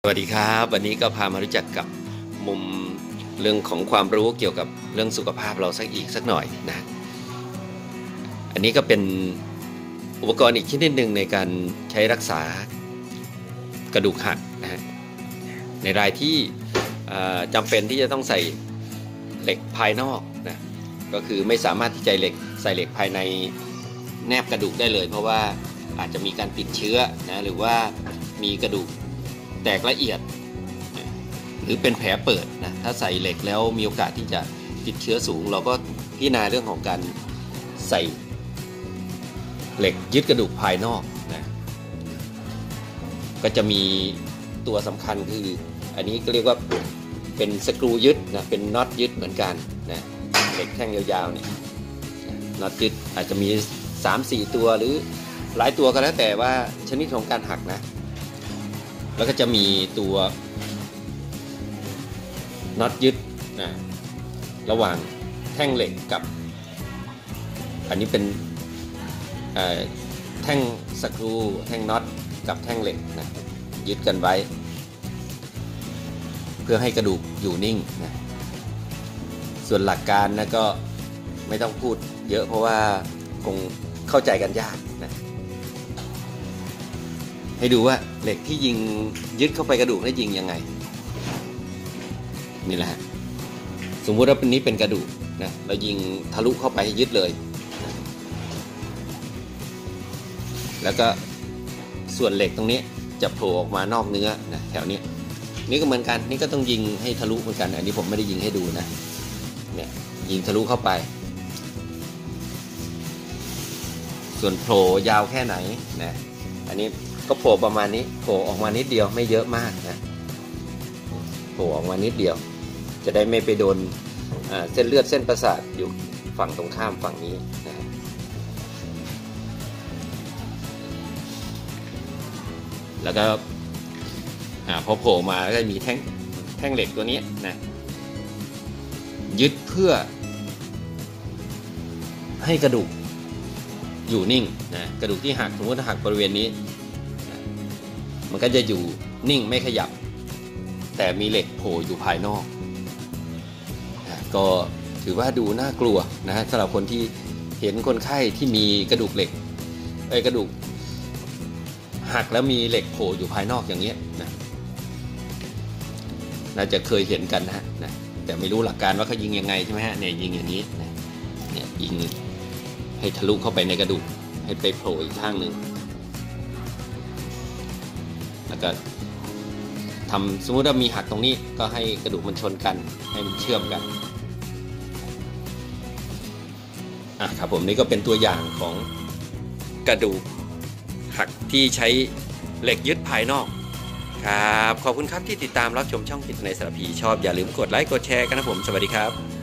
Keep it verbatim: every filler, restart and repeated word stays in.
สวัสดีครับวันนี้ก็พามารู้จักกับมุมเรื่องของความรู้เกี่ยวกับเรื่องสุขภาพเราสักอีกสักหน่อยนะอันนี้ก็เป็นอุปกรณ์อีกชนิดหนึ่งในการใช้รักษากระดูกหักนะฮะในรายที่จำเป็นที่จะต้องใส่เหล็กภายนอกนะก็คือไม่สามารถที่จะเหล็กใส่เหล็กภายในแนบกระดูกได้เลยเพราะว่าอาจจะมีการติดเชื้อนะหรือว่ามีกระดูกแตกละเอียดหรือเป็นแผลเปิดนะถ้าใส่เหล็กแล้วมีโอกาสที่จะติดเชื้อสูงเราก็พิจารณาเรื่องของการใส่เหล็กยึดกระดูกภายนอกนะก็จะมีตัวสำคัญคืออันนี้ก็เรียกว่าเป็นสกรูยึดนะเป็นน็อตยึดเหมือนกันนะเหล็กแท่งยาวๆเนี่ยน็อตยึดอาจจะมี สามสี่ ตัวหรือหลายตัวก็แล้วแต่ว่าชนิดของการหักนะแล้วก็จะมีตัวน็อตยึดนะระหว่างแท่งเหล็กกับอันนี้เป็นแท่งสกรูแท่งน็อตกับแท่งเหล็กนะยึดกันไว้เพื่อให้กระดูกอยู่นิ่งนะส่วนหลักการนะก็ไม่ต้องพูดเยอะเพราะว่าคงเข้าใจกันยากนะให้ดูว่าเหล็กที่ยิงยึดเข้าไปกระดูกได้ยิงยังไงนี่แหละฮะสมมุติว่าเป็นนี้เป็นกระดูกนะเรายิงทะลุเข้าไปให้ยึดเลยนะแล้วก็ส่วนเหล็กตรงนี้จะโผล่ออกมานอกเนื้อนะแถวนี้นี่ก็เหมือนกันนี่ก็ต้องยิงให้ทะลุเหมือนกันอันนี้ผมไม่ได้ยิงให้ดูนะเนี่ยยิงทะลุเข้าไปส่วนโผล่ยาวแค่ไหนนะอันนี้ก็โผล่ประมาณนี้โผล่ออกมานิดเดียวไม่เยอะมากนะโผล่ออกมานิดเดียวจะได้ไม่ไปโดนเส้นเลือดเส้นประสาทอยู่ฝั่งตรงข้ามฝั่งนี้นะแล้วก็พอโผล่มาก็มีแท่งแท่งเหล็กตัวนี้นะยึดเพื่อให้กระดูกอยู่นิ่งนะกระดูกที่หักสมมติหักบริเวณนี้มันก็จะอยู่นิ่งไม่ขยับแต่มีเหล็กโผล่อยู่ภายนอกนะก็ถือว่าดูน่ากลัวนะฮะสำหรับคนที่เห็นคนไข้ที่มีกระดูกเหล็กไอ้กระดูกหักแล้วมีเหล็กโผล่อยู่ภายนอกอย่างเงี้ยนะน่าจะเคยเห็นกันนะฮะนะแต่ไม่รู้หลักการว่าเขายิงยังไงใช่ไหมฮะเนี่ยยิงอย่างนี้นะเนี่ยยิงให้ทะลุเข้าไปในกระดูกให้ไปโผล่อีกข้างหนึ่งแล้วก็ทำสมมติว่ามีหักตรงนี้ก็ให้กระดูกมันชนกันให้มันเชื่อมกันอ่ะครับผมนี่ก็เป็นตัวอย่างของกระดูกหักที่ใช้เหล็กยึดภายนอกครับขอบคุณครับที่ติดตามรับชมช่องจิตในสารพีชอบอย่าลืมกดไลค์กดแชร์กันนะผมสวัสดีครับ